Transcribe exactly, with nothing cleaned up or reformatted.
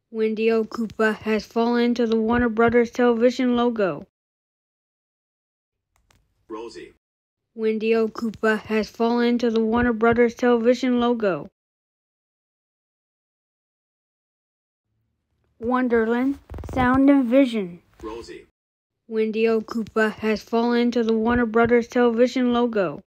Wendy O. Koopa has fallen into the Warner Brothers television logo. Rosie. Wendy O. Koopa has fallen into the Warner Brothers television logo. Wonderland, Sound and Vision. Rosie. Wendy O. Koopa has fallen into the Warner Brothers television logo.